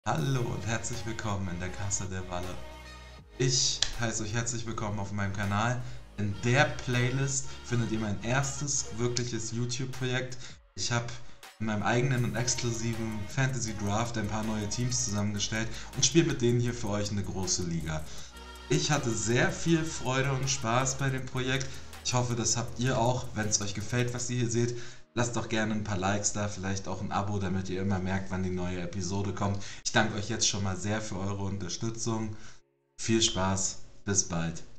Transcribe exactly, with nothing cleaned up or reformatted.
Hallo und herzlich willkommen in der Casa der Walle. Ich heiße euch herzlich willkommen auf meinem Kanal. In der Playlist findet ihr mein erstes wirkliches YouTube-Projekt. Ich habe in meinem eigenen und exklusiven Fantasy Draft ein paar neue Teams zusammengestellt und spiele mit denen hier für euch eine große Liga. Ich hatte sehr viel Freude und Spaß bei dem Projekt. Ich hoffe, das habt ihr auch. Wenn es euch gefällt, was ihr hier seht, lasst doch gerne ein paar Likes da, vielleicht auch ein Abo, damit ihr immer merkt, wann die neue Episode kommt. Ich danke euch jetzt schon mal sehr für eure Unterstützung. Viel Spaß, bis bald.